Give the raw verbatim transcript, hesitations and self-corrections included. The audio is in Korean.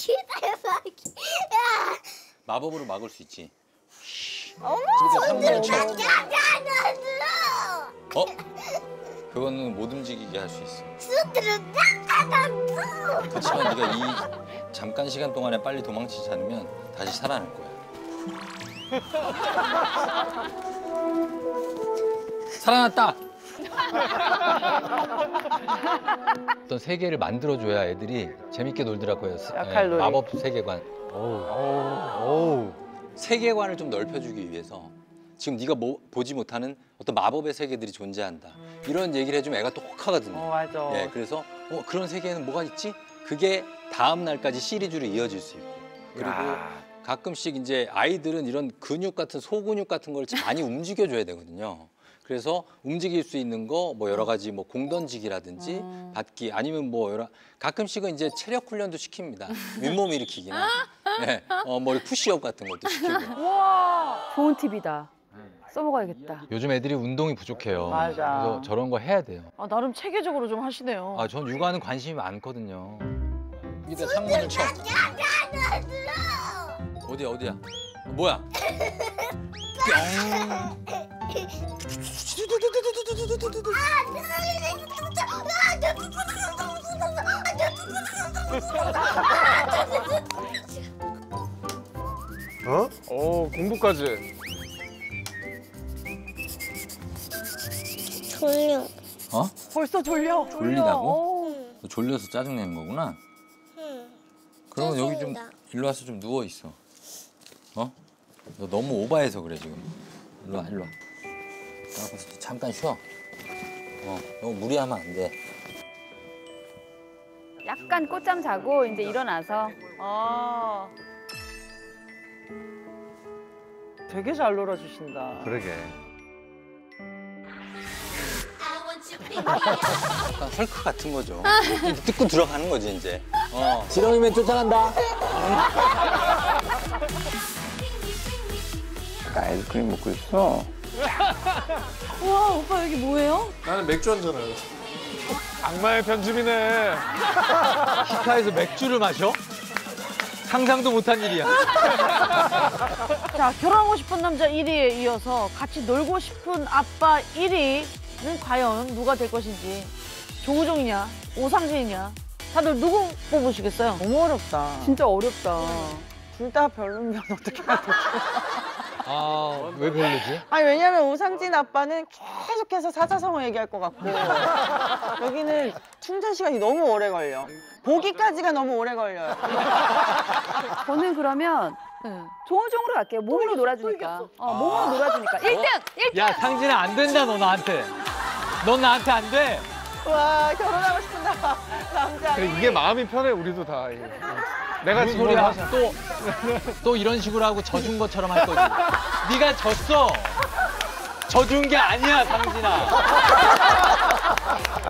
기대박이. 마법으로 막을 수 있지. 어머, 손들을 쳐. 야, 어? 그거는 못 움직이게 할 수 있어. 손들을 나가놨어. 그렇지만 네가 이 잠깐 시간 동안에 빨리 도망치지 않으면 다시 살아날 거야. 살아났다. 어떤 세계를 만들어줘야 애들이 재밌게 놀더라고요. 약할놀이. 마법 세계관. 오우. 세계관을 좀 넓혀주기 위해서 지금 네가 뭐, 보지 못하는 어떤 마법의 세계들이 존재한다. 이런 얘기를 해주면 애가 똑똑하거든요. 어, 맞아. 예, 그래서 어, 그런 세계에는 뭐가 있지? 그게 다음 날까지 시리즈로 이어질 수 있고. 그리고 야. 가끔씩 이제 아이들은 이런 근육 같은 소근육 같은 걸 많이 움직여줘야 되거든요. 그래서 움직일 수 있는 거 뭐 여러 가지 뭐 공 던지기라든지 음. 받기 아니면 뭐 여러 가끔씩은 이제 체력 훈련도 시킵니다. 윗몸 일으키기나 네, 어, 뭐 푸시업 같은 것도 시키고. 와, 좋은 팁이다. 써먹어야겠다. 요즘 애들이 운동이 부족해요. 맞아. 그래서 저런 거 해야 돼요. 아, 나름 체계적으로 좀 하시네요. 아, 전 육아는 관심이 많거든요. 여기다 창문을 쳐. 어디야, 어디야? 어, 뭐야? 뿅. 어? 오, 공부까지. 졸려. 어? 벌써 졸려. 졸리다고? 어. 너 졸려서 짜증내는 거구나? 응. 그러면 여기 좀 짜증나. 일로 와서 좀 누워 있어. 어? 너 너무 오바해서 그래 지금. 일로 와, 일로 와. 나가서 잠깐 쉬어. 어, 너무 무리하면 안 돼. 약간 꽃잠 자고 이제 일어나서. 아. 되게 잘 놀아주신다. 그러게. 약간 헐크 같은 거죠. 뜯고 들어가는 거지 이제. 어. 지렁이면 쫓아간다. 아이스크림 먹고 있어. 우와, 오빠 여기 뭐예요? 나는 맥주 한 잔 해요. 악마의 편집이네. 히카에서 맥주를 마셔? 상상도 못한 일이야. 자, 결혼하고 싶은 남자 일 위에 이어서 같이 놀고 싶은 아빠 일 위는 과연 누가 될 것인지. 조우종이냐, 오상진이냐. 다들 누구 뽑으시겠어요? 너무 어렵다. 진짜 어렵다. 둘 다 별로면 어떻게 해야 되지? 아, 왜 별로지? 아니 왜냐면 오상진 아빠는 계속해서 사자성어 얘기할 것 같고 여기는 충전 시간이 너무 오래 걸려. 보기까지가 너무 오래 걸려요. 저는 그러면 조우종으로 갈게요. 몸으로 놀아주니까. 어, 몸으로 놀아주니까. 일 등! 일 등! 야, 상진아 안 된다 너 나한테. 넌 나한테 안 돼. 와 결혼하고 싶은 남- 남자. 그래, 이게 마음이 편해, 우리도 다. 이게. 내가 무슨 지금 소리야? 또, 또 이런 식으로 하고 져준 것처럼 할 거지. 네가 졌어. 져준 게 아니야, 상진아.